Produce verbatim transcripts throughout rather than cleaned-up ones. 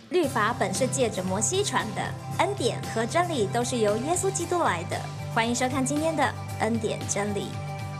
律法本是借着摩西传的，恩典和真理都是由耶稣基督来的。欢迎收看今天的恩典真理。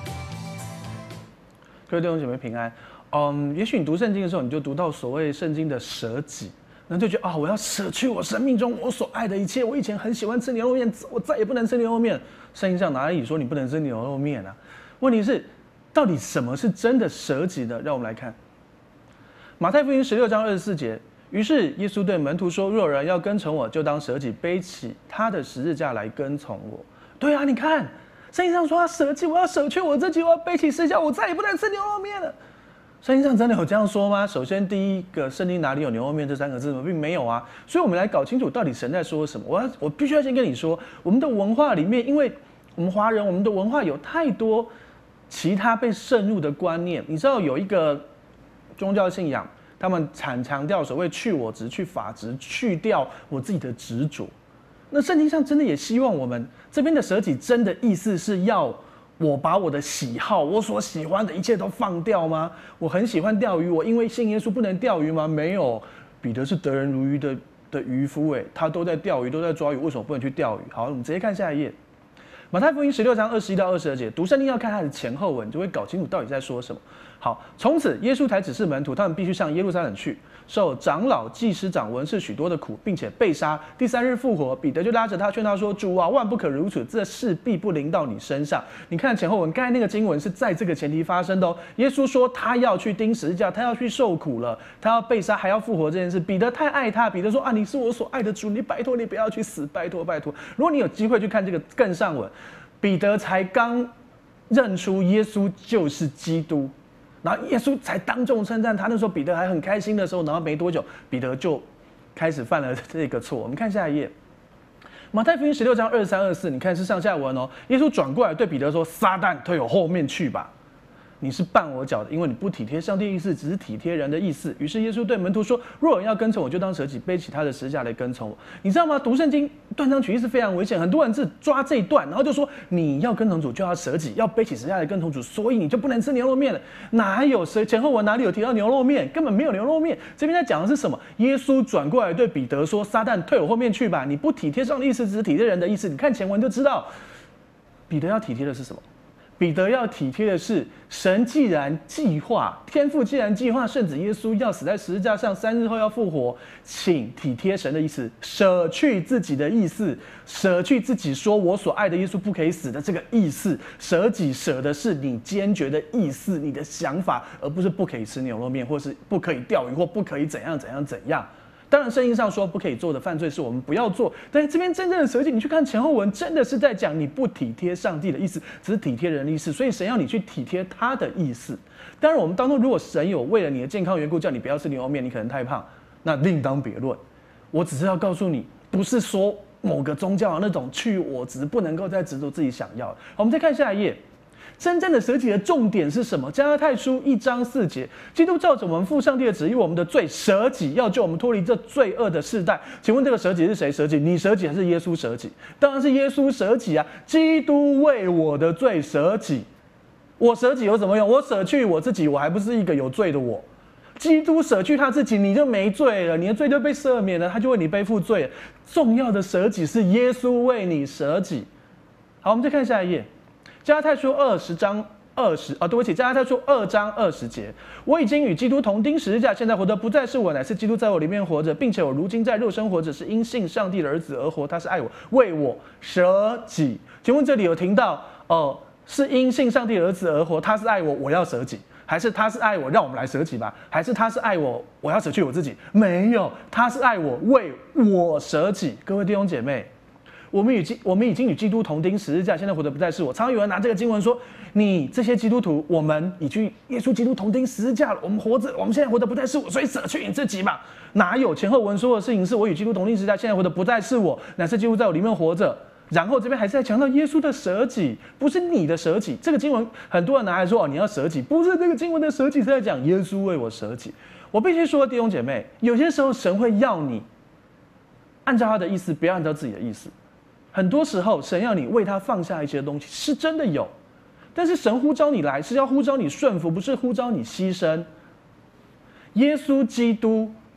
各位弟兄姐妹平安。嗯，也许你读圣经的时候，你就读到所谓圣经的舍己，然后就觉得啊、哦，我要舍去我生命中我所爱的一切。我以前很喜欢吃牛肉面，我再也不能吃牛肉面。圣经上哪里说你不能吃牛肉面啊？问题是，到底什么是真的舍己呢？让我们来看马太福音十六章二十四节。于是耶稣对门徒说：“若有人要跟从我，就当舍己，背起他的十字架来跟从我。”对啊，你看圣经上说要舍己，我要舍去我自己，我要背起十字架，我再也不能吃牛肉面了。圣经上真的有这样说吗？首先，第一个，圣经哪里有牛肉面这三个字呢？并没有啊。所以，我们来搞清楚到底神在说什么。我要，我必须要先跟你说，我们的文化里面，因为我们华人，我们的文化有太多其他被渗入的观念。你知道有一个宗教信仰，他们常强调所谓去我执、去法执，去掉我自己的执着。那圣经上真的也希望我们这边的舍己，真的意思是要我把我的喜好、我所喜欢的一切都放掉吗？我很喜欢钓鱼，我因为信耶稣不能钓鱼吗？没有，彼得是得人如鱼的的渔夫，哎，他都在钓鱼，都在抓鱼，为什么不能去钓鱼？好，我们直接看下一页。马太福音十六章二十一到二十二节，读圣经要看它的前后文，你就会搞清楚到底在说什么。好，从此耶稣才指示门徒，他们必须上耶路撒冷去，受长老、祭司长、文士许多的苦，并且被杀，第三日复活。彼得就拉着他劝他说：“主啊，万不可如此，这事必不临到你身上。”你看前后文，刚才那个经文是在这个前提发生的哦。耶稣说他要去钉十字架，他要去受苦了，他要被杀，还要复活这件事。彼得太爱他，彼得说：“啊，你是我所爱的主，你拜托你不要去死，拜托拜托。”如果你有机会去看这个更上文，彼得才刚认出耶稣就是基督。然后耶稣才当众称赞他，那时候彼得还很开心的时候，然后没多久，彼得就开始犯了这个错。我们看下一页，马太福音十六章二十三、二十四，你看是上下文哦。耶稣转过来对彼得说：“撒旦，退我后面去吧！你是绊我脚的，因为你不体贴上帝意思，只是体贴人的意思。”于是耶稣对门徒说：“若有人要跟从我，就当舍己，背起他的十字架来跟从我。”你知道吗？读圣经断章取义是非常危险，很多人是抓这一段，然后就说你要跟从主就要舍己，要背起十字架来跟从主，所以你就不能吃牛肉面了。哪有前后文哪里有提到牛肉面？根本没有牛肉面。这边在讲的是什么？耶稣转过来对彼得说：“撒旦，退我后面去吧！你不体贴上帝意思，只是体贴人的意思。”你看前文就知道，彼得要体贴的是什么？彼得要体贴的是，神既然计划，天父既然计划圣子耶稣要死在十字架上，三日后要复活，请体贴神的意思，舍去自己的意思，舍去自己说我所爱的耶稣不可以死的这个意思，舍己舍的是你坚决的意思，你的想法，而不是不可以吃牛肉面，或是不可以钓鱼，或不可以怎样怎样怎样。当然，圣经上说不可以做的犯罪是我们不要做，但是这边真正的舍己，你去看前后文，真的是在讲你不体贴上帝的意思，只是体贴人的意思，所以神要你去体贴他的意思。当然，我们当中如果神有为了你的健康缘故叫你不要吃牛肉面，你可能太胖，那另当别论。我只是要告诉你，不是说某个宗教那种去我执，不能够再执着自己想要。好，我们再看下一页。真正的舍己的重点是什么？加拉太书一章四节，基督照着我们父上帝的旨意，我们的罪舍己，要救我们脱离这罪恶的世代。请问这个舍己是谁舍己？你舍己还是耶稣舍己？当然是耶稣舍己啊！基督为我的罪舍己，我舍己有什么用？我舍去我自己，我还不是一个有罪的我。基督舍去他自己，你就没罪了，你的罪就被赦免了，他就为你背负罪。重要的舍己是耶稣为你舍己。好，我们再看下一页。加拉太书二十章二十啊，对不起，加拉太书二章二十节，我已经与基督同钉十字架，现在活的不再是我，乃是基督在我里面活着，并且我如今在肉身活着，是因信上帝的儿子而活，他是爱我，为我舍己。请问这里有听到哦、呃，是因信上帝的儿子而活，他是爱我，我要舍己，还是他是爱我，让我们来舍己吧？还是他是爱我，我要舍去我自己？没有，他是爱我，为我舍己。各位弟兄姐妹。我们与我们已经与基督同钉十字架，现在活的不再是我。常常有人拿这个经文说：“你这些基督徒，我们已经耶稣基督同钉十字架了，我们活着，我们现在活的不再是我，所以舍去你自己嘛。”哪有前后文说的事情是我与基督同钉十字架，现在活的不再是我，乃是基督在我里面活着。然后这边还是在强调耶稣的舍己，不是你的舍己。这个经文很多人拿来说哦，你要舍己，不是这个经文的舍己是在讲耶稣为我舍己。我必须说，弟兄姐妹，有些时候神会要你按照他的意思，不要按照自己的意思。很多时候，神要你为他放下一些东西，是真的有，但是神呼召你来，是要呼召你顺服，不是呼召你牺牲。耶稣基督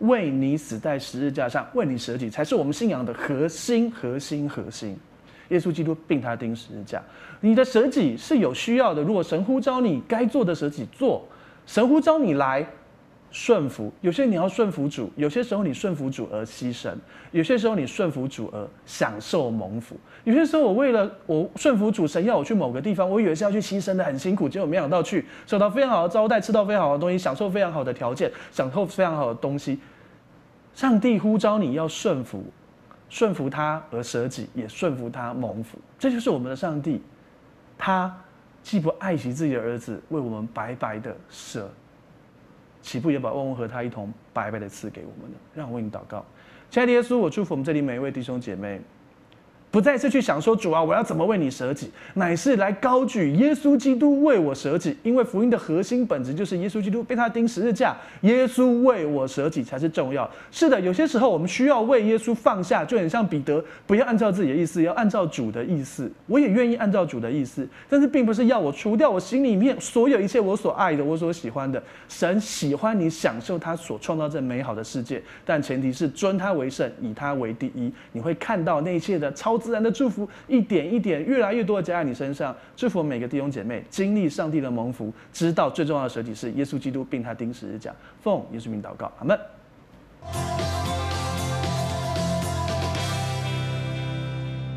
为你死在十字架上，为你舍己，才是我们信仰的核心，核心，核心。耶稣基督并他钉十字架，你的舍己是有需要的。如果神呼召你该做的舍己做，神呼召你来顺服，有些你要顺服主，有些时候你顺服主而牺牲，有些时候你顺服主而享受蒙福。有些时候我为了我顺服主，神要我去某个地方，我以为是要去牺牲的很辛苦，结果没想到去受到非常好的招待，吃到非常好的东西，享受非常好的条件，享受非常好的东西。上帝呼召你要顺服，顺服他而舍己，也顺服他蒙福。这就是我们的上帝，他既不爱惜自己的儿子，为我们白白的舍，岂不也把万物和他一同白白的赐给我们呢？让我为你祷告。亲爱的耶稣，我祝福我们这里每一位弟兄姐妹，不再是去想说主啊，我要怎么为你舍己，乃是来高举耶稣基督为我舍己。因为福音的核心本质就是耶稣基督被他钉十字架，耶稣为我舍己才是重要。是的，有些时候我们需要为耶稣放下，就很像彼得，不要按照自己的意思，要按照主的意思。我也愿意按照主的意思，但是并不是要我除掉我心里面所有一切我所爱的，我所喜欢的。神喜欢你享受他所创造这美好的世界，但前提是尊他为圣，以他为第一。你会看到那一切的超自然的祝福一点一点越来越多的加在你身上。祝福每个弟兄姐妹经历上帝的蒙福，知道最重要的舍己是耶稣基督并他钉十字架。奉耶稣名祷告，阿们。